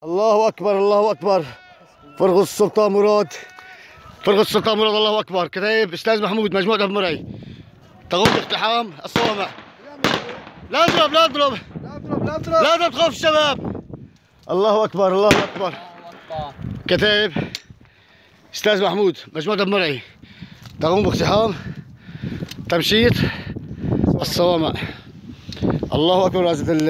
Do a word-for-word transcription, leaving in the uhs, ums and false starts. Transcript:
الله اكبر الله اكبر. فرغ السلطان مراد، فرغ السلطان مراد، الله اكبر. كتايب استاذ محمود مجموعة ابو مرعي. تقوم باقتحام الصومع. لا اضرب لا اضرب لا اضرب لا اضرب لا اضرب، تخاف الشباب. الله اكبر الله اكبر. كتايب استاذ محمود مجموعة ابو مرعي تقوم باقتحام تمشيط الصوامع. الله اكبر.